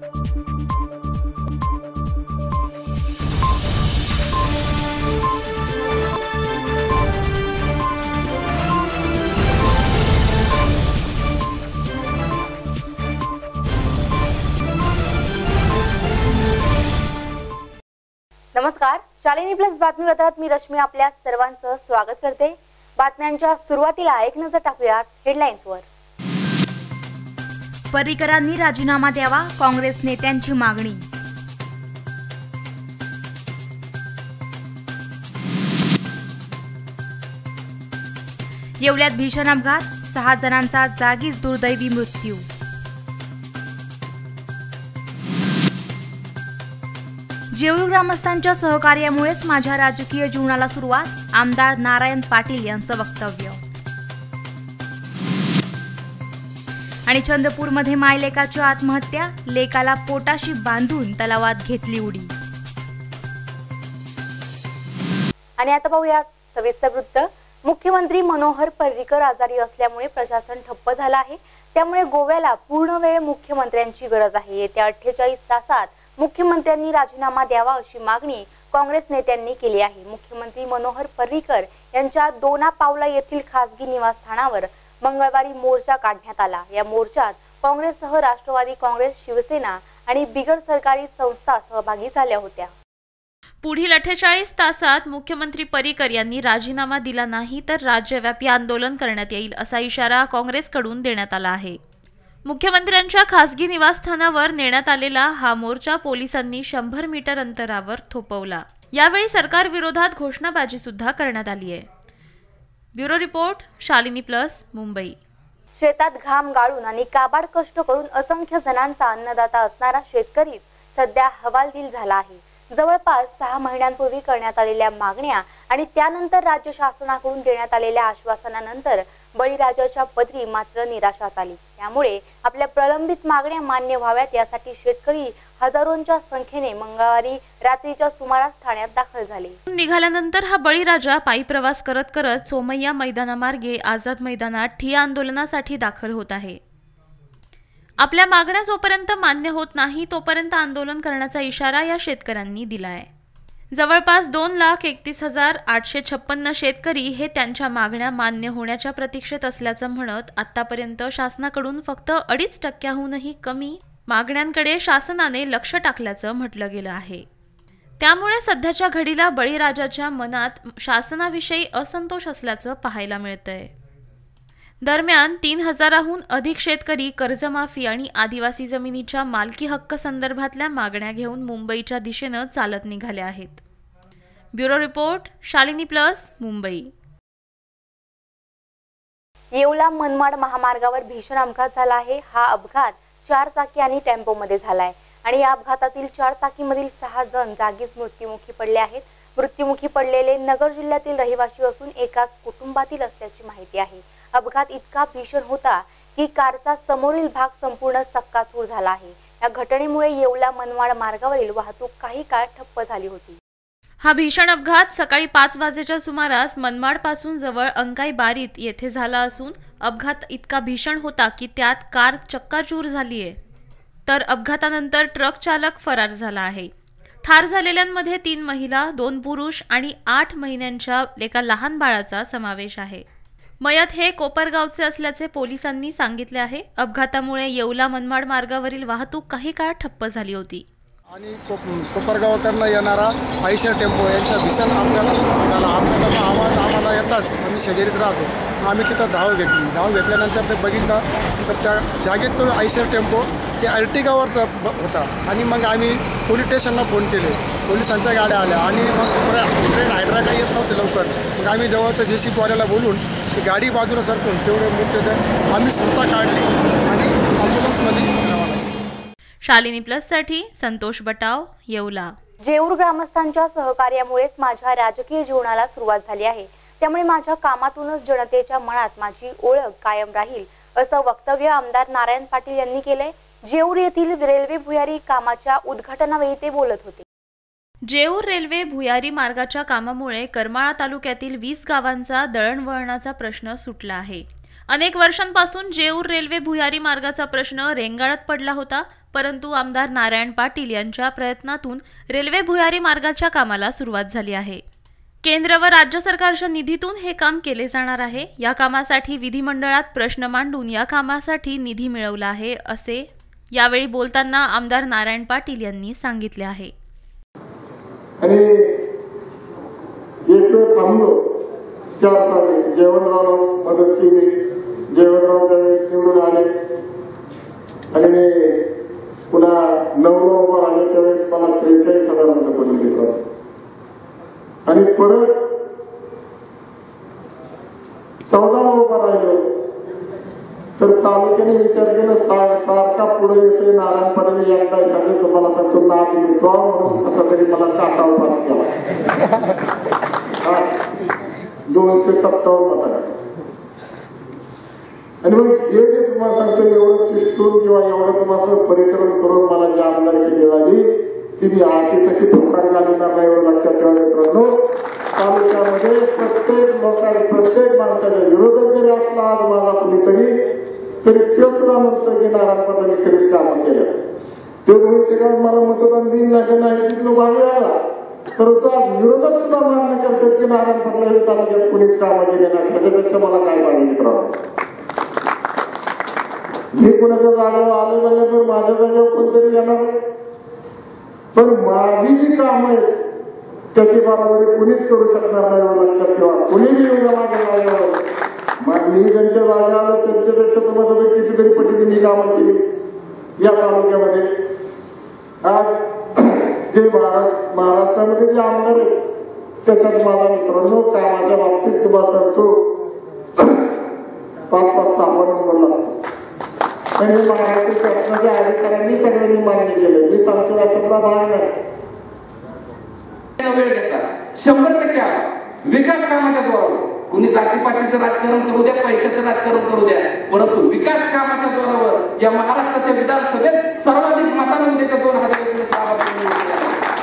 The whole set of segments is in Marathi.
नमस्कार, शालिनी प्लस बातमीपत्रात मी रश्मी आपल्या सर्वांचं स्वागत करते। बातम्यांच्या सुरुवातीला एक नजर टाकूयात हेडलाईन्सवर। पर्रीकरांनी राजीनामा द्यावा, काँग्रेस नेत्यांची मागणी। येवल्यात भीषण अपघात, 6 जणांचा जागीच दुर्दैवी मृत्यू। जेऊर ग्रामस्थांच्या सहकार्यामुळेच माझ्या राजकीय जीवनाला सुरुवात, आमदार नारायण पाटील यांचं वक्तव्य। आणि चंद्रपूरमध्ये मायलेकाची आत्महत्या, लेकाला पोटाशी बांधून तलावात घेतली उडी। आणि आता पाहूयात सविस्तर वृत्त। मुख्यमंत्री मनोहर पर्रीकर आजारी असल्यामुळे प्रशासन ठप्प झालं आहे, त्यामुळे गोव्याला पूर्णवेळ मुख्यमंत्र्यांची गरज आहे। येत्या 48 तासात मुख्यमंत्र्यांनी राजीनामा द्यावा अशी मागणी काँग्रेस नेत्यांनी केली आहे। मुख्यमंत्री मनोहर पर्रीकर यांच्या दोनापावला येथील खासगी निवासस्थानावर मंगळवारी मोर्चा काढण्यात आला। या मोर्चात काँग्रेससह राष्ट्रवादी काँग्रेस, शिवसेना आणि बिगर सरकारी संस्था सहभागी झाल्या होत्या। पुढील 48 तासात मुख्यमंत्री पर्रीकर यांनी राजीनामा दिला नाही तर राज्यव्यापी आंदोलन करण्यात येईल असा इशारा काँग्रेसकडून देण्यात आला आहे। मुख्यमंत्र्यांच्या खासगी निवासस्थानावर नेण्यात आलेला हा मोर्चा पोलिसांनी 100 मीटर अंतरावर थोपवला। यावेळी सरकार विरोधात घोषणाबाजी सुद्धा करण्यात आली आहे। Bureau report, Shalini plus, Mumbai. शेतात घाम गाळून आणि काबाड कष्ट करून असंख्य जणांचा अन्नदाता असणारा शेतकरी सध्या हवालदिल झाला आहे। जवळपास 6 महिन्यांपूर्वी करण्यात आलेल्या मागण्या आणि त्यानंतर राज्य शासनाकडून देण्यात आलेल्या आश्वासनानंतर बळीराजाच्या पदरी मात्र निराशात आली। त्यामुळे आपल्या प्रलंबित मागण्या मान्य व्हाव्यात यासाठी शेतकरी हजारोंच्या संख्येने मंगळवारी रात्रीच्या सुमारास ठाण्यात दाखल झाले। निघाल्यानंतर हा बळीराजा पायी प्रवास करत करत सोमय्या मैदानामार्गे आझाद मैदानात ठिय्या आंदोलनासाठी दाखल होत आहे। आपल्या मागण्या जोपर्यंत मान्य होत नाही तोपर्यंत आंदोलन करण्याचा इशारा या शेतकऱ्यांनी दिलाय। जवळपास 2,31,856 शेतकरी हे त्यांच्या मागण्या मान्य होण्याच्या प्रतीक्षेत असल्याचं म्हणत आतापर्यंत शासनाकडून फक्त 2.5%हूनही कमी मागण्यांकडे शासनाने लक्ष टाकल्याचं म्हटलं गेलं आहे। त्यामुळे सध्याच्या घडीला बळीराजाच्या मनात शासनाविषयी असंतोष असल्याचं पाहायला मिळतंय। दरम्यान 3,000हून अधिक शेतकरी कर्जमाफी आणि आदिवासी जमिनीच्या मालकी हक्क संदर्भातल्या मागण्या घेऊन मुंबईच्या दिशेनं चालत निघाले आहेत। Bureau report, Shalini plus, Mumbai. Yeola Manmad महामार्गावर भीषण अपघात झाला आहे। हा अपघात 4 चाकी आणि टेम्पोमध्ये झालाय आणि या अपघातातील 4 चाकीमधील 6 जण जागीच मृत्युमुखी पडले आहेत। मृत्युमुखी पडलेले नगर जिल्ह्यातील रहिवासी असून एकाच कुटुंबातील असल्याची माहिती आहे। अपघात इतका भीषण होता की कारचा समोरील भाग संपूर्ण चक्काचूर झाला आहे। या घटनेमुळे येवला मनमाड मार्गावरील वाहतूक काही काळ ठप्प झाली होती। हा भीषण अपघात सकाळी 5 वाजेच्या सुमारास मनमाड पासून जवळ अंकाई बारीत येथे झाला असून अपघात इतका भीषण होता की त्यात कार चक्काचूर झालीये, तर अपघातानंतर ट्रक चालक फरार झाला आहे। ठार झालेल्यांमध्ये 3 महिला, 2 पुरुष आणि 8 महिन्यांच्या एका लहान बाळाचा समावेश आहे। मयत हे कोपरगावचे असल्याचे पोलिसांनी सांगितले आहे। अपघातामुळे येवला मनमाड मार्गावरील वाहतूक काही काळ ठप्प झाली होती। आणि कोपरगावकडनं येणारा आयशर टेम्पो यांच्या भीषण अपघात झाला। अपघाताचा आवाज आम्हाला येताच आम्ही शेजारीत राहतो, आम्ही तिथं धाव घेतली। धाव घेतल्यानंतर ते बघितलं तर त्या जागेत तो आयशर टेम्पो ते अर्टिगावर होता आणि मग आम्ही पोलीस स्टेशनला फोन केले। पोलिसांच्या गाड्या आल्या आणि मग ट्रेन हायड्रा काही येत नव्हते लवकर। मग आम्ही जवळच्या JCB वाल्याला बोलून ती गाडी बाजूला सरकून तेवढे मृतदेह आम्ही स्वतः काढले आणि ॲम्ब्युलन्समध्ये शालिनी प्लस साठी संतोष बटाव, येवला। जेऊर ग्रामस्थांच्या सहकार्यामुळेच माझ्या राजकीय जीवनाला सुरुवात झाली आहे, त्यामुळे माझ्या कामातूनच जनतेच्या मनात माझी ओळख कायम राहील असं वक्तव्य आमदार नारायण पाटील यांनी केले। जेऊर येथील रेल्वे भुयारी कामाच्या उद्घाटनावेळी ते बोलत होते। जेऊर रेल्वे भुयारी मार्गाच्या कामामुळे करमाळा तालुक्यातील 20 गावांचा दळणवळणाचा प्रश्न सुटला आहे। अनेक वर्षांपासून जेऊर रेल्वे भुयारी मार्गाचा प्रश्न रेंगाळत पडला होता, परंतु आमदार नारायण पाटील यांच्या प्रयत्नातून रेल्वे भुयारी मार्गाच्या कामाला सुरुवात झाली आहे. केंद्र व राज्य सरकारच्या निधीतून हे काम केले जाणार आहे. या कामासाठी विधिमंडळात प्रश्न मांडून या कामासाठी निधी मिळवला आहे, असे यावेळी बोलताना आमदार नारायण पाटील यांनी सांगितले आहे. आणि एक वेळ थांबलो 4 साली जेवणरावला मदत केली. जेवणराव त्यावेळेस निवडून आले आणि मी पुन्हा 9 उभा राहिल्याच्या वेळेस मला 43,000 मतं पडली घेतलं आणि परत 14 उभा राहिलो तर तालुक्याने विचार केला सारखा पुढे येतोय नारायण पाटील एकदा एखादं तुम्हाला सांगतो नाद मिटवा म्हणून कसा तरी मला काटा उपास केला. 257 मतं आणि मग हे जे तुम्हाला सांगतो एवढं तिष्ठून किंवा एवढं तुम्हाला परिश्रम करून मला जी आमदारकी मिळाली ती मी अशी कशी धोका घालणार नाही एवढं लक्षात ठेवा मित्रांनो. तालुक्यामध्ये प्रत्येक माणसाच्या विरोधात जरी असला आज माझा कुणीतरी तरी तो सुद्धा म्हणतो की नारायण पाटलांनी खरीच कामं केलं. तो भविष्य काळात मला मतदान देईल नाही तिथलं भावी आला परंतु आज विरोधात सुद्धा मान्य करतात की नारायण पाटला तालुक्यात कुणीच कामं केले नाही. त्याच्यापेक्षा मला काय पाहिजे मित्रांनो. मी कुणाच्या जागेवर आले म्हणजे तर माझ्या जागेवर कोणतरी येणार पण माझी जी कामं आहेत त्याची बरोबरी कुणीच करू शकणार नाही लक्षात ठेवा. कुणीही येऊ माझ्या जागेवर मी ज्यांच्या जागा आलो त्यांच्यापेक्षा तुम्हाला कितीतरी पटीने मी कामं केली या तालुक्यामध्ये. आज जे महाराष्ट्रामध्ये जे आमदार आहेत त्याच्यात माझा मित्रांनो कामाच्या बाबतीत तुम्हाला सांगतो 5-6 नंबर लागतो आणि महाराष्ट्र शासनाच्या अधिकाऱ्यांनी सगळ्यांनी मान्य केलं. मी सांगतो याचा भाग नाही. वेळ घेतला 100% आला विकास कामाच्या जोरावर. कुणी जातीपातीचं राजकारण करू द्या, पैशाचं राजकारण करू द्या, परंतु विकास कामाच्या जोरावर या महाराष्ट्राच्या विधानसभेत सर्वाधिक मतांनी उद्याच्या 2019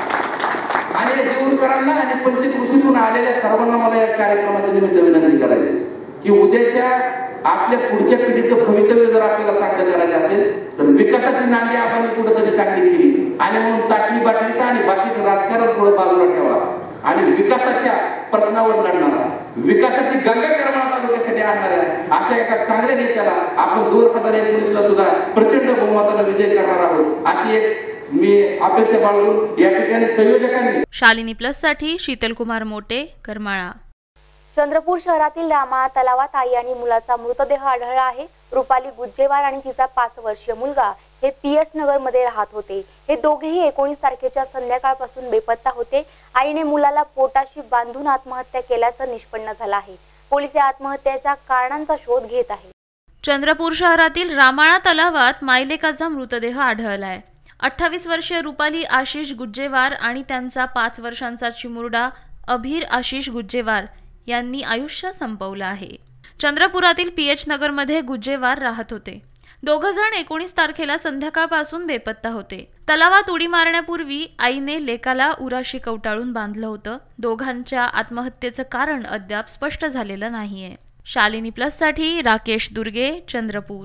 आणि जेवणकरांना आणि पंचकृषीतून आलेल्या सर्वांना मला या कार्यक्रमाच्या निमित्त विनंती करायची की उद्याच्या आपल्या पुढच्या पिढीचं भवितव्य जर आपल्याला चांगलं करायचं असेल तर विकासाची नांदी आपण कुठेतरी चांगली केली आणि म्हणून ताटली बाटलीचं आणि बाकीचं राजकारण थोडं बाजूला ठेवा आणि विकासाच्या प्रश्नावर लढणारा विकासाची गंगा करमाळा तालुक्यासाठी आणणाऱ्या अशा एका चांगल्या नेत्याला आपण 2019 ला सुद्धा प्रचंड बहुमताने विजय करणार आहोत अशी एक मी अपेक्षा बाळगून या ठिकाणी संयोजकांनी. शालिनी प्लस साठी शीतलकुमार मोटे, करमाळा. चंद्रपूर शहरातील रामाळा तलावात आई आणि मुलाचा मृतदेह आढळला आहे. रुपाली गुज्जेवार आणि तिचा 5 वर्षीय मुलगा हे PH नगर मध्ये राहत होते. हे दोघेही 19 तारखेच्या संध्याकाळपासून बेपत्ता होते. आईने मुलाला पोटाशी बांधून आत्महत्या केल्याचं निष्पन्न झालं आहे. पोलीस या आत्महत्येच्या कारणांचा शोध घेत आहेत. चंद्रपूर शहरातील रामाळा तलावात मायलेकाचा मृतदेह आढळलाय. 28 वर्षीय रुपाली आशिष गुज्जेवार आणि त्यांचा 5 वर्षांचा चिमुरडा अभीर आशिष गुज्जेवार यांनी आयुष्य संपवलं आहे. चंद्रपुरातील PH नगरमध्ये गुज्जेवार राहत होते. दोघं जण 19 तारखेला संध्याकाळपासून बेपत्ता होते. तलावात उडी मारण्यापूर्वी आईने लेकाला उराशी कवटाळून बांधलं होतं. दोघांच्या आत्महत्येचं कारण अद्याप स्पष्ट झालेलं नाहीये. शालिनी प्लस साठी राकेश दुर्गे, चंद्रपूर.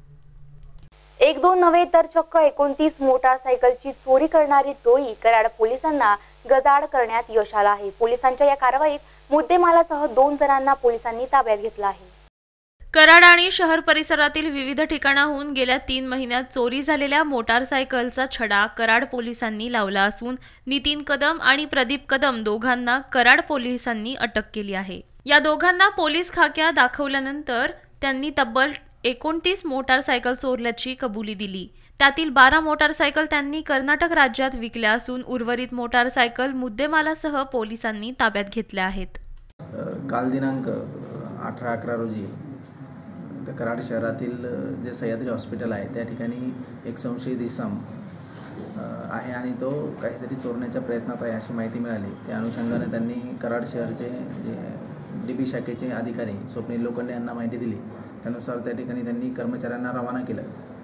1-2 नव्हे तर चक्क 29 मोटारसायकलची चोरी करणारी टोळी कराड पोलिसांना गजाआड करण्यात यश आलं आहे. पोलिसांच्या या कारवाईत मुद्देमालासह 2 जणांना पोलिसांनी ताब्यात घेतलं आहे. कराड आणि शहर परिसरातील विविध ठिकाणाहून गेल्या 3 महिन्यात चोरी झालेल्या मोटारसायकलचा छडा कराड पोलिसांनी लावला असून नितीन कदम आणि प्रदीप कदम दोघांना कराड पोलिसांनी अटक केली आहे. या दोघांना पोलीस खाक्या दाखवल्यानंतर त्यांनी तब्बल 29 मोटारसायकल चोरल्याची कबुली दिली. त्यातील 12 मोटारसायकल त्यांनी कर्नाटक राज्यात विकल्या असून उर्वरित मोटारसायकल मुद्देमालासह पोलिसांनी ताब्यात घेतल्या आहेत. काल दिनांक 18/11 रोजी कराड शहरातील जे सह्याद्री हॉस्पिटल आहे त्या ठिकाणी एक संशयित इसम आहे आणि तो काहीतरी चोरण्याच्या प्रयत्नात आहे अशी माहिती मिळाली. त्या अनुषंगाने त्यांनी कराड शहरचे जे DB शाखेचे अधिकारी स्वप्नील लोखंडे यांना माहिती दिली. त्यानुसार त्या ठिकाणी त्यांनी कर्मचाऱ्यांना रवाना केलं.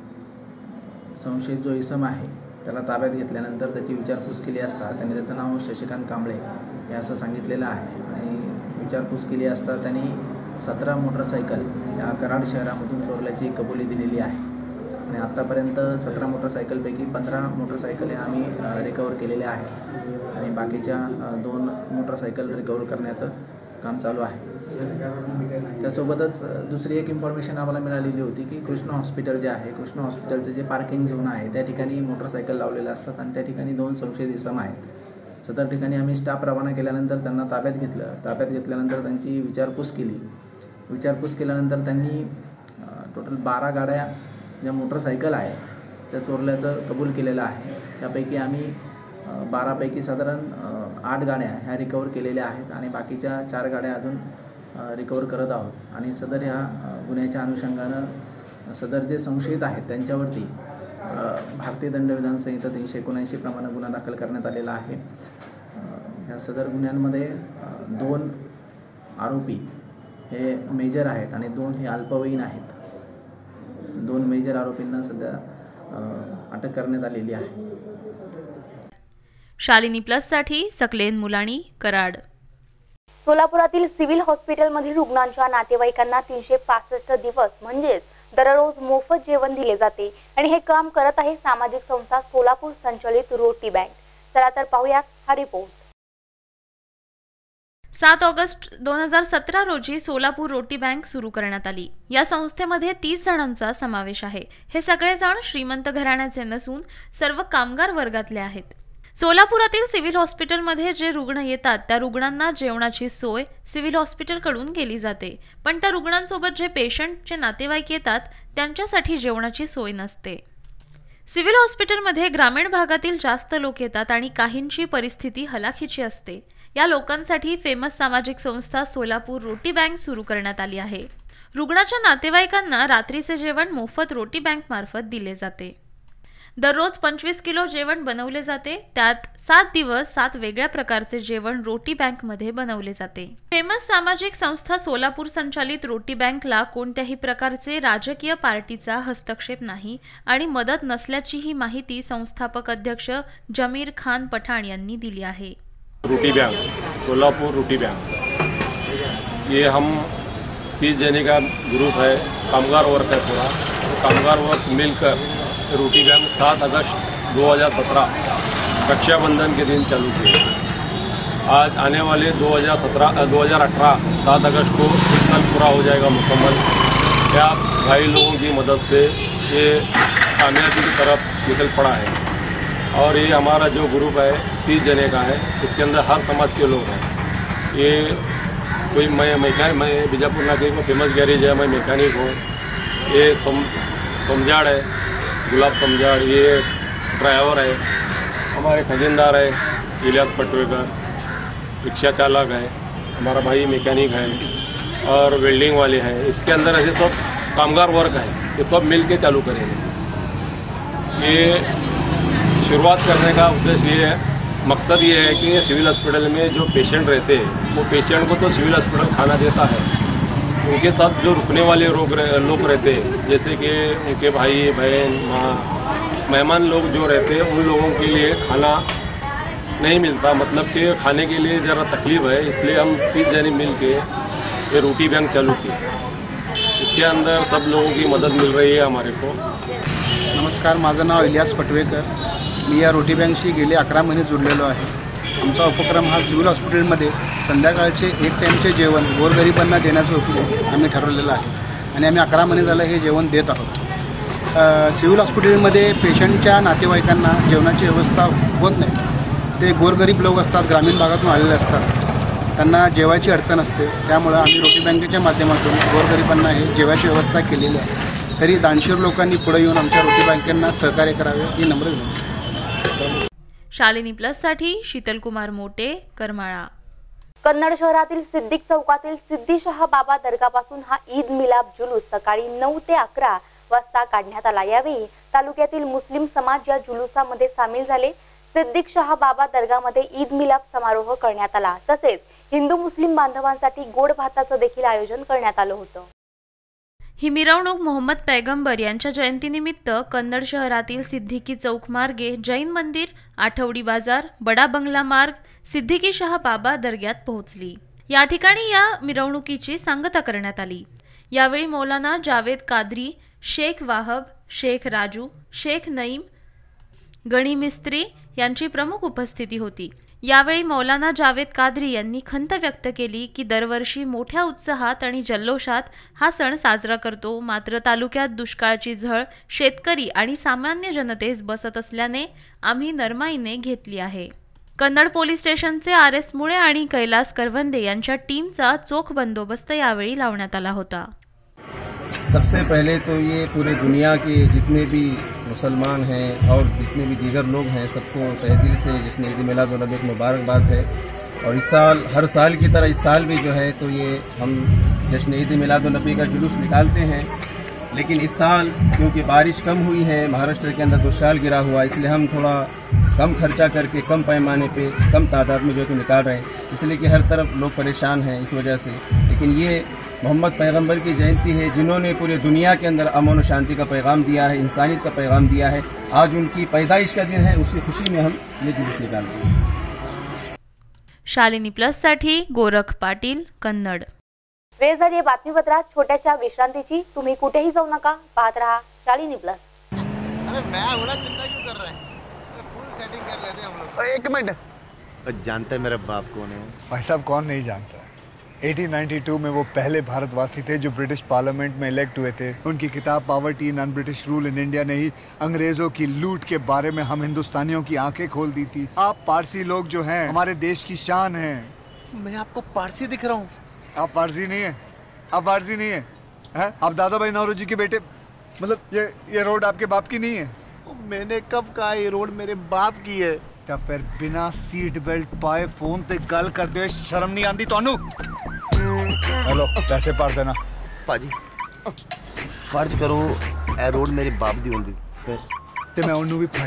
संशयित जो इसम आहे त्याला ताब्यात घेतल्यानंतर त्याची विचारपूस केली असता त्यांनी त्याचं नाव शशिकांत कांबळे हे असं सांगितलेलं आहे आणि विचारपूस केली असता त्यांनी 17 मोटरसायकल या कराड शहरामधून चोरल्याची कबुली दिलेली आहे आणि आत्तापर्यंत 17 मोटरसायकलपैकी 15 मोटरसायकली आम्ही रिकवर केलेल्या आहेत आणि बाकीच्या 2 मोटरसायकल रिकवर करण्याचं काम चालू आहे. त्यासोबतच दुसरी एक इन्फॉर्मेशन आम्हाला मिळालेली होती की कृष्ण हॉस्पिटल जे आहे, कृष्ण हॉस्पिटलचं जे पार्किंग झोन आहे त्या ठिकाणी मोटरसायकल लावलेले असतात आणि त्या ठिकाणी 2 संशयित इसम आहेत. सदर ठिकाणी आम्ही स्टाफ रवाना केल्यानंतर त्यांना ताब्यात घेतलं. ताब्यात घेतल्यानंतर त्यांची विचारपूस केली. विचारपूस केल्यानंतर त्यांनी टोटल 12 गाड्या ज्या मोटरसायकल आहे त्या चोरल्याचं कबूल केलेलं आहे. त्यापैकी आम्ही 12पैकी साधारण 8 गाड्या ह्या रिकवर केलेल्या आहेत आणि बाकीच्या 4 गाड्या अजून रिकवर करत आहोत. आणि सदर ह्या गुन्ह्याच्या अनुषंगानं सदर जे संशयित आहेत त्यांच्यावरती भारतीय दंडविधान संहिता 379 प्रमाणे गुन्हा दाखल करण्यात आलेला आहे. ह्या सदर गुन्ह्यांमध्ये 2 आरोपी हे मेजर आहेत आणि 2 हे अल्पवयीन आहेत. 2 मेजर आरोपींना सध्या अटक करण्यात आलेली आहे. शालिनी प्लससाठी सकलेन मुलाणी, कराड. सोलापुरातील सिव्हिल हॉस्पिटलमधील रुग्णांच्या नातेवाईकांना 365 दिवस म्हणजेच दररोज मोफत जेवण दिले जाते आणि हे काम करत आहे सामाजिक संस्था सोलापूर संचलित रोटी बँक. चला तर पाहूया हा रिपोर्ट. 7 ऑगस्ट 2017 रोजी सोलापूर रोटी बँक सुरू करण्यात आली. या संस्थेमध्ये 30 जणांचा समावेश आहे. हे सगळेजण श्रीमंत घराण्याचे नसून सर्व कामगार वर्गातले आहेत. सोलापुरातील सिव्हिल हॉस्पिटलमध्ये जे रुग्ण येतात त्या रुग्णांना जेवणाची सोय सिव्हिल हॉस्पिटलकडून केली जाते, पण त्या रुग्णांसोबत जे पेशंटचे नातेवाईक येतात त्यांच्यासाठी जेवणाची सोय नसते. सिव्हिल हॉस्पिटलमध्ये ग्रामीण भागातील जास्त लोक येतात आणि काहींची परिस्थिती हलाखीची असते. या लोकांसाठी फेमस सामाजिक संस्था सोलापूर रोटी बँक सुरू करण्यात आली आहे. रुग्णाच्या नातेवाईकांना रात्रीचे जेवण मोफत रोटी बँक मार्फत दिले जाते. दररोज 25 किलो जेवण बनवले जाते. त्यात 7 दिवस 7 वेगळ्या प्रकारचे जेवण रोटी बँकमध्ये बनवले जाते. फेमस सामाजिक संस्था सोलापूर संचालित रोटी बँकला कोणत्याही प्रकारचे राजकीय पार्टीचा हस्तक्षेप नाही आणि मदत नसल्याचीही माहिती संस्थापक अध्यक्ष जमीर खान पठाण यांनी दिली आहे. रोटी बैंक, सोलापुर रोटी बैंक, ये हम 30 जने का ग्रुप है, कामगार वर्ग है पूरा. कामगार वर्ग मिलकर रोटी बैंक 7 अगस्त 2017 रक्षाबंधन के दिन चालू की. आज आने वाले 2018 7 अगस्त को 1 साल पूरा हो जाएगा मुकम्मल. क्या भाई लोगों की मदद से ये कामयाबी की तरफ निकल पड़ा है और ये हमारा जो ग्रुप है 30 जने का है. इसके अंदर हर समाज के लोग हैं. ये कोई मैं बीजापुर नाके को फेमस गैरेज है, मैं मैकेनिक हूँ. ये समझाड़ है, गुलाब समझाड़, ये ड्राइवर है, हमारे खजीनदार है इलियास पटवेकर, रिक्शा चालक है, हमारा भाई मैकेनिक है और वेल्डिंग वाले हैं. इसके अंदर ऐसे सब कामगार वर्ग है, ये सब मिल के चालू करेंगे. ये शुरुआत करने का उद्देश्य ये है, मकसद ये है कि सिविल हॉस्पिटल में जो पेशेंट रहते हैं वो पेशेंट को तो सिविल हॉस्पिटल खाना देता है. उनके साथ जो रुकने वाले लोग रहते हैं, जैसे कि उनके भाई बहन माँ मेहमान लोग जो रहते हैं, उन लोगों के लिए खाना नहीं मिलता. मतलब कि खाने के लिए ज़रा तकलीफ है, इसलिए हम 30 जने मिल के ये रोटी बैंक चालू की. इसके अंदर सब लोगों की मदद मिल रही है हमारे को. नमस्कार, माझं नाव इलियास पटवेकर. मी या रोटी बँकशी गेले 11 महिने जुडलेलो आहे. आमचा उपक्रम हा सिव्हिल हॉस्पिटलमध्ये संध्याकाळचे 1 टाईमचे जेवण गोरगरिबांना देण्याचा उपक्रम आम्ही ठरवलेला आहे आणि आम्ही 11 महिने झालं हे जेवण देत आहोत. सिव्हिल हॉस्पिटलमध्ये पेशंटच्या नातेवाईकांना जेवणाची व्यवस्था होत नाही. ते गोरगरीब लोक असतात, ग्रामीण भागातून आलेले असतात, त्यांना जेवायची अडचण असते. त्यामुळे आम्ही रोटी बँकेच्या माध्यमातून गोरगरिबांना हे जेवायची व्यवस्था केलेली आहे. तरी दानशूर लोकांनी पुढे येऊन आमच्या रोटी बँकेंना सहकार्य करावे ही नम्र विनंती. शालिनी प्लससाठी शीतलकुमार मोटे, करमाळा. कन्नड शहरातील सिद्दीक चौकातील सिद्दीशाह बाबा दर्गापासून हा ईद मिलाप जुलूस सकाळी 9 ते 11 वाजता काढण्यात आला. यावेळी तालुक्यातील मुस्लिम समाज या जुलूसामध्ये सामील झाले. सिद्दीक शाह बाबा दर्गामध्ये ईद मिलाप समारोह करण्यात आला. तसेच हिंदू मुस्लिम बांधवांसाठी गोड भाताचं देखील आयोजन करण्यात आलं होतं. ही मिरवणूक मोहम्मद पैगंबर यांच्या जयंतीनिमित्त कन्नड शहरातील सिद्दीकी चौक मार्गे जैन मंदिर, आठवडी बाजार, बडा बंगला मार्ग, सिद्दीकी शाह बाबा दर्ग्यात पोहोचली. या ठिकाणी या मिरवणुकीची सांगता करण्यात आली. यावेळी मौलाना जावेद कादरी, शेख वाहब, शेख राजू, शेख नईम, गणी मिस्त्री यांची प्रमुख उपस्थिती होती। यावेळी मौलाना जावेद कादरी यांनी खंत व्यक्त केली की दरवर्षी मोठ्या उत्साहात आणि जल्लोषात हा सण साजरा करतो, मात्र तालुक्यात दुष्काळाची झळ शेतकरी आणि सामान्य जनतेस बसत असल्याने आम्ही नरमाईने घेतली आहे। कन्नड पोलीस स्टेशनचे RS मुळे आणि कैलास करवंदे यांच्या टीमचा चोख बंदोबस्त यावेळी लावण्यात आला होता। सबसे पहले तो ये पूरे दुनिया के जितने भी मुसलमान हैं और जितने भी दीगर लोग हैं सबको तहे दिल से जश्न ईद मिलाद उन नबी मुबारकबाद है। और इस साल हर साल की तरह इस साल भी जो है तो ये हम जश्न ईद मिलाद उन नबी का जुलूस निकालते हैं, लेकिन इस साल क्योंकि बारिश कम हुई है, महाराष्ट्र के अंदर दुष्काल गिरा हुआ, इसलिए हम थोड़ा कम खर्चा करके कम पैमाने पे कम तादाद में जो है निकाल रहे हैं, इसलिए कि हर तरफ लोग परेशान हैं इस वजह से। लेकिन ये मोहम्मद पैगंबर की जयंती है जिन्होंने पूरे दुनिया के अंदर अमन और शांति का पैगाम दिया है, इंसानियत का पैगाम दिया है। आज उनकी पैदाइश का दिन है, उसकी खुशी में हम ये जुलूस निकालते हैं। शालिनी प्लससाठी गोरख पाटील, कन्नड। वेळ झाली बातमीपत्रात छोट्याशा विश्रांतीची। तुम्ही कुठेही जाऊ नका, पाहत रहा शालिनी प्लस। अरे मैं बड़ा चिंता क्यों कर रहा है? फुल सेटिंग कर लेते हैं हम लोग। एक मिनट, जानते मेरा बाप कौन है? भाई साहब कौन नहीं जानता है। 1892 में वो पहले भारतवासी थे जो ब्रिटिश पार्लियामेंट में इलेक्ट हुए थे। उनकी किताब poverty in British rule in India ने ही अंग्रेजों की लूट के बारे में हम हिंदुस्तानियों की आंखें खोल दी थी। आप पारसी लोग जो हैं हमारे देश की शान हैं। मैं आपको पारसी दिख रहा हूँ? आप पारसी नहीं है, आप पारसी नहीं है, आप दादा भाई नौरोजी के बेटे, मतलब ये रोड आपके बाप की नहीं है? मैंने कब कहा ये रोड मेरे बाप की है? तब फिर बिना सीट बेल्ट पाए फोन ते गल कर दे, शर्म नहीं आती तानू? हेलो, पैसे पार देना। पाजी फर्ज करो ए रोड मेरे बाप दी होंदी फिर ते मैं उन्होंने भी फाड़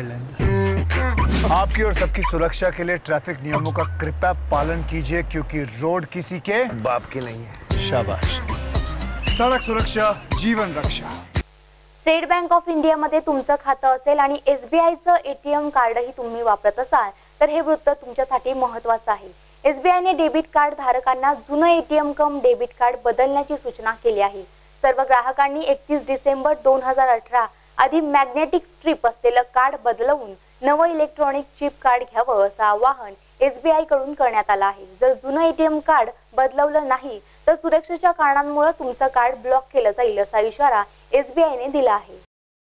लेंदा। आपकी और सबकी सुरक्षा के लिए ट्रैफिक नियमों का कृपया पालन कीजिए, क्योंकि रोड किसी के बाप के नहीं है। शाबाश। सड़क सुरक्षा जीवन रक्षा। स्टेट बँक ऑफ इंडियामध्ये तुमचं खातं असेल आणि SBIचं ATM कार्डही तुम्ही वापरत असाल तर हे वृत्त तुमच्यासाठी महत्त्वाचं आहे। SBIने डेबिट कार्ड धारकांना जुनं ATM कम डेबिट कार्ड बदलण्याची सूचना केली आहे। सर्व ग्राहकांनी 31 डिसेंबर 2018 आधी मॅग्नेटिक स्ट्रिप असलेलं कार्ड बदलवून नवं इलेक्ट्रॉनिक चिप कार्ड घ्यावं असं आवाहन SBI कडून करण्यात आलं आहे। जर जुनं ATM कार्ड बदलवलं नाही तर सुरक्षेच्या कारणांमुळे तुमचं कार्ड ब्लॉक केलं जाईल असा इशारा SBIने दिला आहे।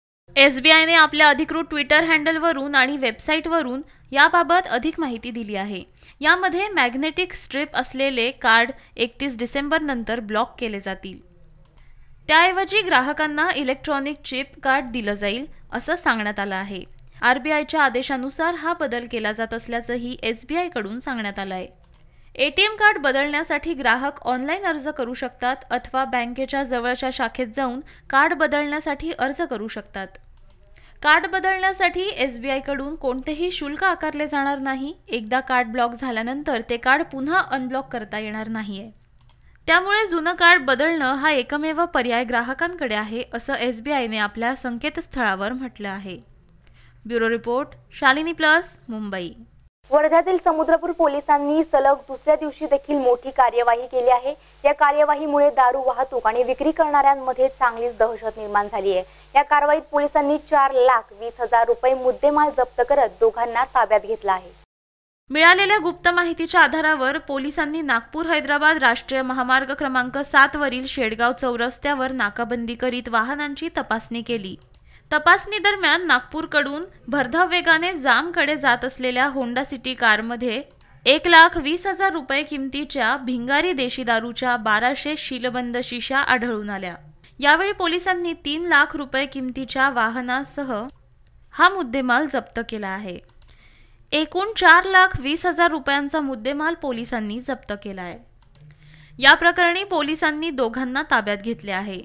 SBIने आपल्या अधिकृत ट्विटर हँडलवरून आणि वेबसाईटवरून याबाबत अधिक माहिती दिली आहे। यामध्ये मॅग्नेटिक स्ट्रिप असलेले कार्ड 31 डिसेंबर नंतर ब्लॉक केले जातील। त्याऐवजी ग्राहकांना इलेक्ट्रॉनिक चिप कार्ड दिलं जाईल असं सांगण्यात आलं आहे। RBIच्या आदेशानुसार हा बदल केला जात असल्याचंही SBI कडून सांगण्यात आलं आहे। ATM कार्ड बदलण्यासाठी ग्राहक ऑनलाईन अर्ज करू शकतात अथवा बँकेच्या जवळच्या शाखेत जाऊन कार्ड बदलण्यासाठी अर्ज करू शकतात। कार्ड बदलण्यासाठी SBI कडून कोणतेही शुल्क आकारले जाणार नाही। एकदा कार्ड ब्लॉक झाल्यानंतर ते कार्ड पुन्हा अनब्लॉक करता येणार नाहीये। त्यामुळे जुनं कार्ड बदलणं हा एकमेव पर्याय ग्राहकांकडे आहे असं SBIने आपल्या संकेतस्थळावर म्हटलं आहे। Bureau report, Shalini plus, Mumbai. वर्ध्यातील समुद्रपूर पोलिसांनी सलग दुसऱ्या दिवशी देखील मोठी कार्यवाही केली आहे। या कार्यवाहीमुळे दारू वाहतूक आणि विक्री करणाऱ्यांमध्ये चांगलीच दहशत निर्माण झाली आहे। या कारवाईत पोलिसांनी 4,20,000 रुपये मुद्देमाल जप्त करत दोघांना ताब्यात घेतला आहे। मिळालेल्या गुप्त माहितीच्या आधारावर पोलिसांनी नागपूर हैदराबाद राष्ट्रीय महामार्ग क्रमांक 7 वरील शेडगाव चौरस्त्यावर नाकाबंदी करीत वाहनांची तपासणी केली। तपासणी दरम्यान नागपूरकडून भरधाव वेगाने जामकडे जात असलेल्या होंडा सिटी कारमध्ये 1,20,000 रुपये किमतीच्या भिंगारी देशी दारूच्या 1200 शीलबंद शिशा आढळून आल्या। यावेळी पोलिसांनी 3 लाख रुपये किमतीच्या वाहनासह हा मुद्देमाल जप्त केला आहे। एकूण 4,20,000 रुपयांचा मुद्देमाल पोलिसांनी जप्त केला आहे। या प्रकरणी पोलिसांनी दोघांना ताब्यात घेतले आहे।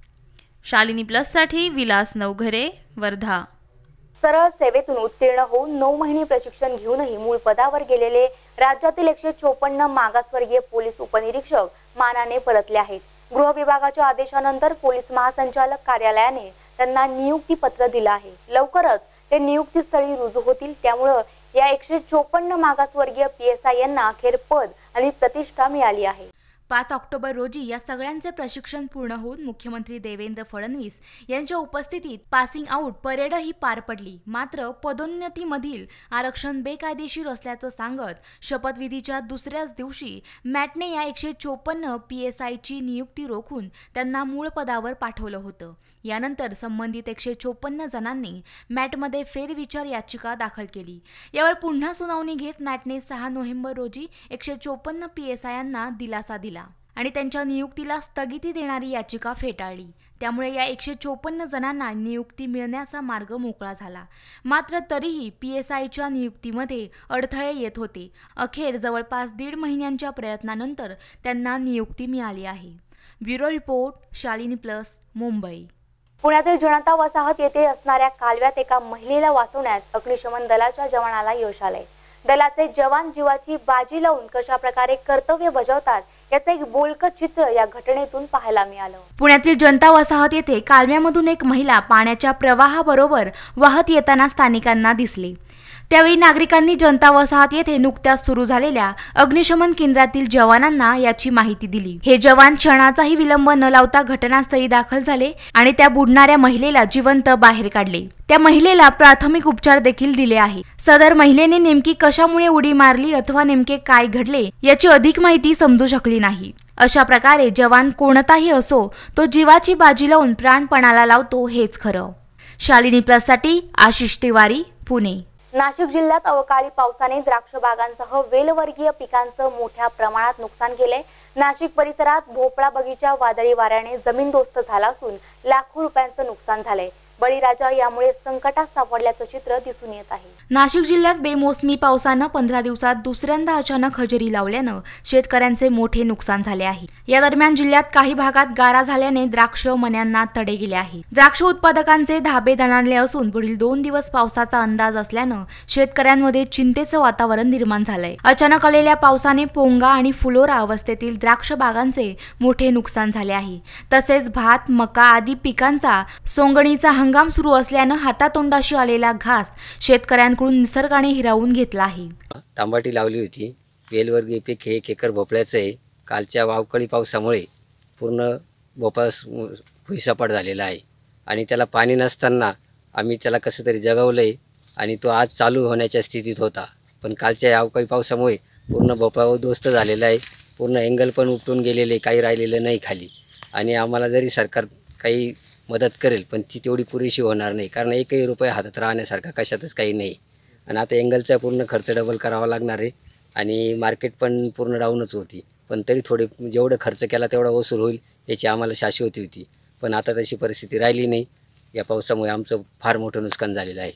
शालिनी प्लससाठी विलास नवघरे, वर्धा। सरळ सेवेतून उत्तीर्ण होऊन 9 महिने प्रशिक्षण घेऊनही मूळ पदावर गेलेले राज्यातील 154 मागासवर्गीय पोलीस उपनिरीक्षक मानाने परतले आहेत। गृह विभागाच्या आदेशानंतर पोलीस महासंचालक कार्यालयाने त्यांना नियुक्ती पत्र दिलं आहे। लवकरच ते नियुक्तीस्थळी रुजू होतील। त्यामुळे या 154 मागासवर्गीय PSI यांना अखेर पद आणि प्रतिष्ठा मिळाली आहे। 5 ऑक्टोबर रोजी या सगळ्यांचे प्रशिक्षण पूर्ण होऊन मुख्यमंत्री देवेंद्र फडणवीस यांच्या उपस्थितीत पासिंग आउट परेडही पार पडली। मात्र पदोन्नतीमधील आरक्षण बेकायदेशीर असल्याचं सांगत शपथविधीच्या दुसऱ्याच दिवशी मॅटने या 154 PSIची नियुक्ती रोखून त्यांना मूळ पदावर पाठवलं होतं। यानंतर संबंधित 154 जणांनी मॅटमध्ये फेरविचार याचिका दाखल केली। यावर पुन्हा सुनावणी घेत मॅटने 6 नोव्हेंबर रोजी 154 PSIंना दिलासा दिला आणि त्यांच्या नियुक्तीला स्थगिती देणारी याचिका फेटाळली। त्यामुळे या 154 जणांना नियुक्ती मिळण्याचा मार्ग मोकळा झाला। मात्र तरीही PSIच्या नियुक्तीमध्ये अडथळे येत होते। अखेर जवळपास 1.5 महिन्यांच्या प्रयत्नानंतर त्यांना नियुक्ती मिळाली आहे। Bureau report, Shalini plus, Mumbai. पुण्यातील जनता वसाहत येथे असणाऱ्या कालव्यात एका महिलेला वाचवण्यात अग्निशमन दलाच्या जवानाला यश आले। दलाचे जवान जीवाची बाजी लावून कशा प्रकारे कर्तव्य बजावतात याचं एक बोलकं चित्र या घटनेतून पाहायला मिळालं। पुण्यातील जनता वसाहत येथे कालव्यामधून एक महिला पाण्याच्या प्रवाहाबरोबर वाहत येताना स्थानिकांना दिसली। त्यावेळी नागरिकांनी जनता वसाहत येथे नुकत्याच सुरू झालेल्या अग्निशमन केंद्रातील जवानांना याची माहिती दिली। हे जवान क्षणाचाही विलंब न लावता घटनास्थळी दाखल झाले आणि त्या बुडणाऱ्या महिलेला जिवंत बाहेर काढले। त्या महिलेला प्राथमिक उपचार देखील दिले आहे। सदर महिलेने नेमकी कशामुळे उडी मारली अथवा नेमके काय घडले याची अधिक माहिती समजू शकली नाही। अशा प्रकारे जवान कोणताही असो तो जीवाची बाजी लावून प्राणपणाला लावतो हेच खरं। शालिनी प्लससाठी आशिष तिवारी, पुणे। नाशिक जिल्ह्यात अवकाळी पावसाने द्राक्ष बागांसह वेलवर्गीय पिकांचं मोठ्या प्रमाणात नुकसान केले। नाशिक परिसरात भोपळा बगीचा वादळी वाऱ्याने जमीनदोस्त झाला असून लाखो रुपयांचं नुकसान झालंय। बळीराजा यामुळे संकटात सापडल्याचं चित्र दिसून येत आहे। नाशिक जिल्ह्यात बेमोसमी पावसानं 15 दिवसात दुसऱ्यांदा अचानक हजेरी लावल्यानं शेतकऱ्यांचे मोठे नुकसान झाले आहे। या दरम्यान जिल्ह्यात काही भागात गारा झाल्याने द्राक्ष मण्यांना तडे गेले आहे। द्राक्ष उत्पादकांचे धाबे दणाणले असून पुढील 2 दिवस पावसाचा अंदाज असल्यानं शेतकऱ्यांमध्ये चिंतेचं वातावरण निर्माण झालंय। अचानक आलेल्या पावसाने पोंगा आणि फुलोरा अवस्थेतील द्राक्ष बागांचे मोठे नुकसान झाले आहे। तसेच भात, मका आदी पिकांचा सोंगणीचा हंगाम सुरू असल्यानं हातातोंडाशी आलेला घास शेतकऱ्यांकडून निसर्गाने हिरावून घेतला आहे। तांबाटी लावली होती। वेलवर्गीय पीक हे 1 एकर भोपळ्याचं आहे। कालच्या अवकाळी पावसामुळे पूर्ण भोपळा भुईसपाट झालेला आहे आणि त्याला पाणी नसताना आम्ही त्याला कसं तरी जगवलंय आणि तो आज चालू होण्याच्या स्थितीत होता। पण कालच्या अवकाळी पावसामुळे पूर्ण भोपळा उद्ध्वस्त झालेला आहे। पूर्ण एंगल पण उपटून गेलेले, काही राहिलेलं नाही खाली। आणि आम्हाला जरी सरकार काही मदत करेल पण ती तेवढी पुरेशी होणार नाही, कारण 1 रुपया हातात राहण्यासारखा कशातच काही नाही। आणि आता एंगलचा पूर्ण खर्च डबल करावा लागणार आहे आणि मार्केट पण पूर्ण डाऊनच होती। पण तरी थोडे जेवढं खर्च केला तेवढा वसूल होईल याची आम्हाला शाश्वती होती, पण आता तशी परिस्थिती राहिली नाही। या पावसामुळे आमचं फार मोठं नुकसान झालेलं आहे।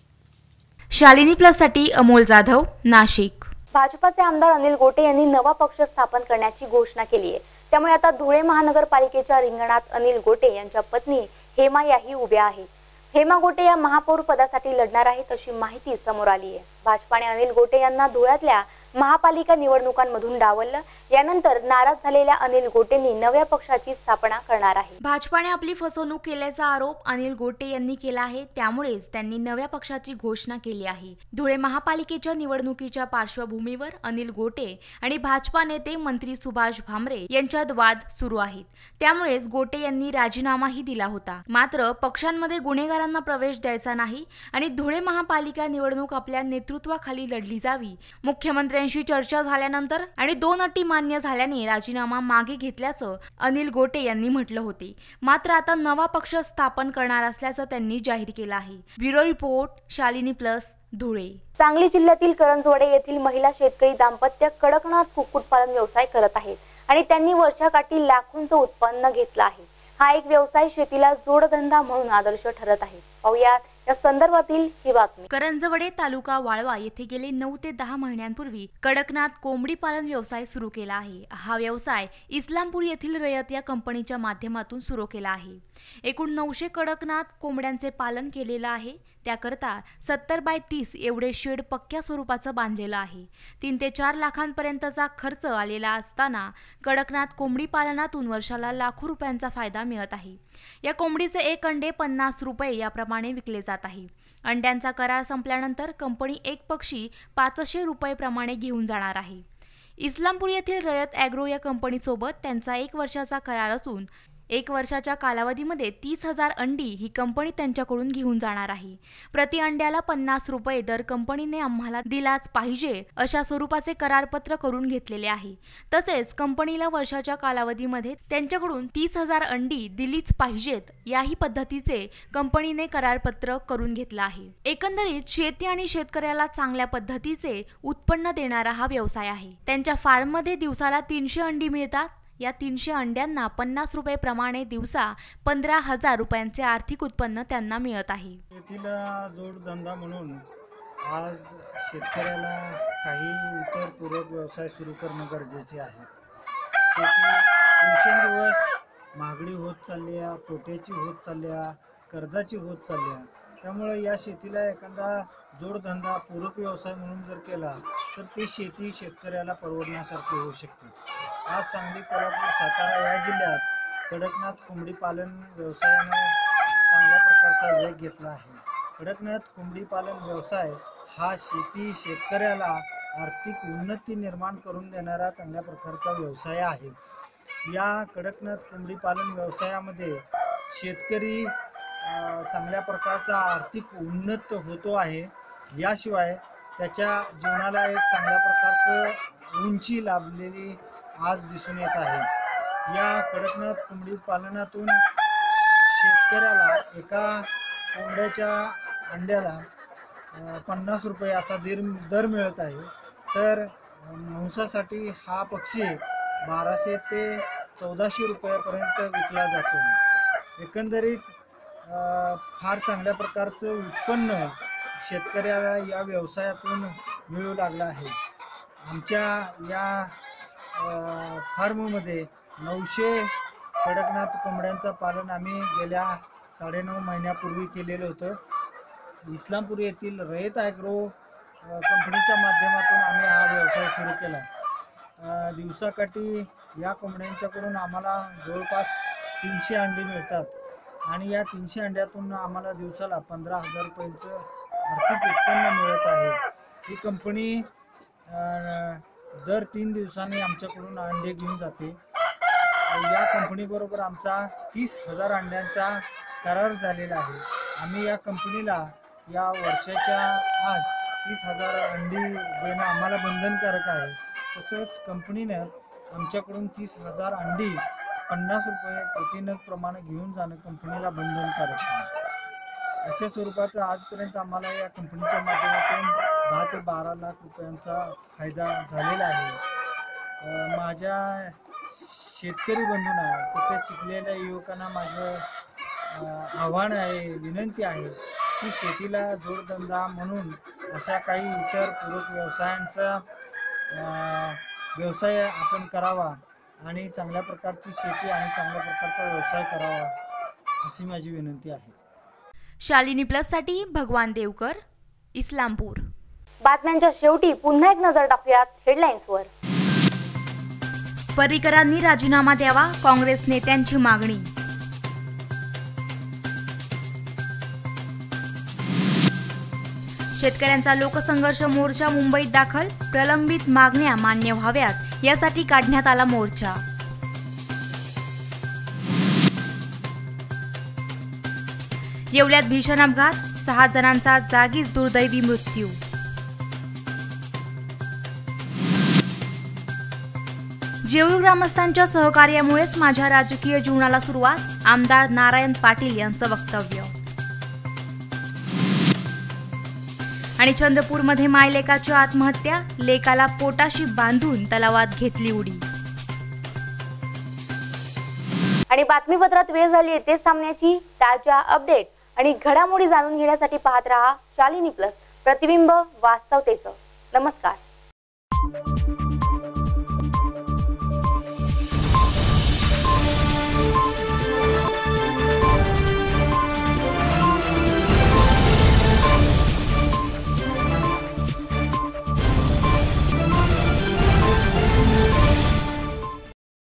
शालिनी प्लससाठी अमोल जाधव, नाशिक। भाजपाचे आमदार अनिल गोटे यांनी नवा पक्ष स्थापन करण्याची घोषणा केली आहे। त्यामुळे आता धुळे महानगरपालिकेच्या रिंगणात अनिल गोटे यांच्या पत्नी हेमा याही उभ्या आहेत। हेमा गोटे या महापौर पदासाठी लढणार आहेत अशी माहिती समोर आली आहे। भाजपाने अनिल गोटे यांना धुळ्यातल्या महापालिका निवडणुकांमधून डावललं। यानंतर नाराज झालेल्या अनिल गोटेंनी नव्या पक्षाची स्थापना करणार आहे। भाजपाने आपली फसवणूक केल्याचा आरोप अनिल गोटे यांनी केला आहे। त्यामुळेच त्यांनी नव्या पक्षाची घोषणा केली आहे। धुळे महापालिकेच्या निवडणुकीच्या पार्श्वभूमीवर अनिल गोटे आणि भाजपा नेते मंत्री सुभाष भामरे यांच्यात वाद सुरू आहेत। त्यामुळेच गोटे यांनी राजीनामाही दिला होता। मात्र पक्षांमध्ये गुन्हेगारांना प्रवेश द्यायचा नाही आणि धुळे महापालिका निवडणूक आपल्या नेतृत्वाखाली लढली जावी। मुख्यमंत्र्यांशी चर्चा झाल्यानंतर आणि 2 अटी मान्य झाल्याने राजीनामा मागे घेतल्याचं अनिल गोटे यांनी म्हटलं होते। मात्र आता नवा पक्ष स्थापन करणार असल्याचं त्यांनी जाहीर केलं आहे। Bureau report, Shalini plus, Dhule. Sangli जिल्ह्यातील करंजवडे येथील महिला शेतकरी दाम्पत्य कडकनाथ कुक्कुटपालन व्यवसाय करत आहेत आणि त्यांनी वर्षाकाठी लाखोंचं उत्पन्न घेतलं आहे। हा एक व्यवसाय शेतीला जोडधंदा म्हणून आदर्श ठरत आहे। पाहुयात या संदर्भातील ही बातमी। करंजवडे तालुका वाळवा येथे गेले 9 ते 10 महिन्यांपूर्वी कडकनाथ कोंबडी पालन व्यवसाय सुरू केला आहे। हा व्यवसाय इस्लामपूर येथील रयत या कंपनीच्या माध्यमातून सुरू केला आहे। एकूण 900 कडकनाथ कोंबड्यांचे पालन केलेलं आहे। त्याकरता 70 बाय 30 एवढे शेड पक्क्या स्वरूपाचं बांधलेलं आहे। 3 ते 4 लाखांपर्यंतचा खर्च आलेला असताना कडकनाथ कोंबडी पालनातून वर्षाला लाखो रुपयांचा फायदा मिळत आहे। या कोंबडीचे 1 अंडे 50 रुपये याप्रमाणे विकले जात आहे। अंड्यांचा करार संपल्यानंतर कंपनी 1 पक्षी 500 रुपये प्रमाणे घेऊन जाणार आहे। इस्लामपूर येथील रयत ॲग्रो या कंपनीसोबत त्यांचा 1 वर्षाचा करार असून 1 वर्षाच्या कालावधीमध्ये 30,000 अंडी ही कंपनी त्यांच्याकडून घेऊन जाणार आहे. प्रति अंड्याला 50 रुपये दर कंपनीने आम्हाला दिलाच पाहिजे अशा स्वरूपाचे करारपत्र करून घेतलेले आहे. तसेच कंपनीला वर्षाच्या कालावधीमध्ये त्यांच्याकडून 30,000 अंडी दिलीच पाहिजेत याही पद्धतीचे कंपनीने करारपत्र करून घेतलं आहे. एकंदरीत शेती आणि शेतकऱ्याला चांगल्या पद्धतीचे उत्पन्न देणारा हा व्यवसाय आहे. त्यांच्या फार्ममध्ये दिवसाला 300 अंडी मिळतात. या 300 अंड्यांना 50 रुपये प्रमाणे दिवसा 15,000 रुपयांचे आर्थिक उत्पन्न त्यांना मिळत आहे. शेतीला जोडधंदा म्हणून आज शेतकऱ्याला काही इतर पूरक व्यवसाय सुरू करणं गरजेचे आहे. शेती दिवसेंदिवस महागडी होत चालली आहे, तोट्याची होत चालली आहे, कर्जाची होत चालली आहे. त्यामुळे या शेतीला एखादा जोडधंदा पूरक व्यवसाय म्हणून जर केला तर ती शेती शेतकऱ्याला परवडण्यासारखी होऊ शकते. आज सांगली, कोल्हापूर, सातारा या जिल्ह्यात कडकनाथ कोंबडी पालन व्यवसायाने चांगल्या प्रकारचा वेग घेतला आहे. कडकनाथ कोंबडी पालन व्यवसाय हा शेतकऱ्याला आर्थिक उन्नती निर्माण करून देणारा चांगल्या प्रकारचा व्यवसाय आहे. या कडकनाथ कोंबडी पालन व्यवसायामध्ये शेतकरी चांगल्या प्रकारचा आर्थिक उन्नत होतो आहे. याशिवाय त्याच्या जीवनाला एक चांगल्या प्रकारचं उंची लाभलेली आज दिसून येत आहे. या कडकनाथ कोंबडी पालनातून शेतकऱ्याला एका कोंबड्याच्या अंड्याला 50 रुपये असा दर मिळत आहे. तर मांसासाठी हा पक्षी 1200 ते 1400 रुपयापर्यंत विकला जातो. एकंदरीत फार चांगल्या प्रकारचं उत्पन्न शेतकऱ्याला या व्यवसायातून मिळू लागलं आहे. आमच्या या फार्ममध्ये 900 कडकनाथ कोंबड्यांचं पालन आम्ही गेल्या 9.5 महिन्यापूर्वी केलेलं होतं. इस्लामपूर येथील रयत ॲग्रो कंपनीच्या माध्यमातून आम्ही हा व्यवसाय सुरू केला. दिवसाकाठी या कोंबड्यांच्याकडून आम्हाला जवळपास 300 अंडी मिळतात आणि या 300 अंड्यातून आम्हाला दिवसाला 15,000 रुपयांचं आर्थिक उत्पन्न मिळत आहे. ही कंपनी दर 3 दिवसांनी आमच्याकडून अंडे घेऊन जाते. या कंपनीबरोबर आमचा 30,000 अंड्यांचा करार झालेला आहे. आम्ही या कंपनीला या वर्षाच्या आत 30,000 अंडी देणं आम्हाला बंधनकारक आहे. तसंच कंपनीनं आमच्याकडून 30,000 अंडी 50 रुपये प्रतिनग प्रमाणे घेऊन जाणं कंपनीला बंधनकारक आहे. अशा स्वरूपाचं आजपर्यंत आम्हाला या कंपनीच्या माध्यमातून 10 ते 12 लाख रुपयांचा फायदा झालेला आहे. माझ्या शेतकरी बंधूंना तसेच शिकलेल्या युवकांना माझं आव्हान आहे, विनंती आहे की शेतीला जोडधंदा म्हणून अशा काही इतर पूरक व्यवसायांचा व्यवसाय आपण करावा आणि चांगल्या प्रकारची शेती आणि चांगल्या प्रकारचा व्यवसाय करावा अशी माझी विनंती आहे. शालिनी प्लससाठी भगवान देवकर, इस्लामपूर. बातम्यांच्या शेवटी पुन्हा एक नजर टाकूयात हेडलाईन्सवर. पर्रीकरांनी राजीनामा द्यावा, काँग्रेस नेत्यांची मागणी. शेतकऱ्यांचा लोकसंघर्ष मोर्चा मुंबईत दाखल, प्रलंबित मागण्या मान्य व्हाव्यात यासाठी काढण्यात आला मोर्चा. येवल्यात भीषण अपघात, 6 जणांचा जागीच दुर्दैवी मृत्यू. जेऊळ ग्रामस्थांच्या सहकार्यामुळेच माझ्या राजकीय जीवनाला सुरुवात, आमदार नारायण पाटील यांचं वक्तव्य. आणि चंद्रपूरमध्ये मायलेकाची आत्महत्या, लेकाला पोटाशी बांधून तलावात घेतली उडी. आणि बातमीपत्रात वेळ झाली आहे ते सामन्याची. ताज्या अपडेट आणि घडामोडी जाणून घेण्यासाठी पाहत रहा शालिनी प्लस, प्रतिबिंब वास्तवतेचं. नमस्कार.